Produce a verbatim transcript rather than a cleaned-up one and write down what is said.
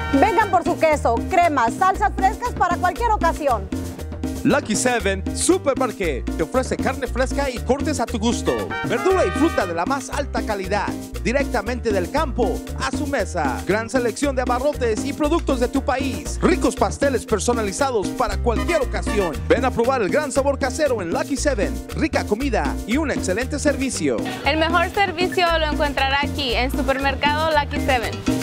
Vengan por su queso, cremas, salsas frescas para cualquier ocasión. Lucky seven Supermarket te ofrece carne fresca y cortes a tu gusto, verdura y fruta de la más alta calidad, directamente del campo a su mesa. Gran selección de abarrotes y productos de tu país, ricos pasteles personalizados para cualquier ocasión. Ven a probar el gran sabor casero en Lucky seven, rica comida y un excelente servicio. El mejor servicio lo encontrará aquí en Supermercado Lucky seven.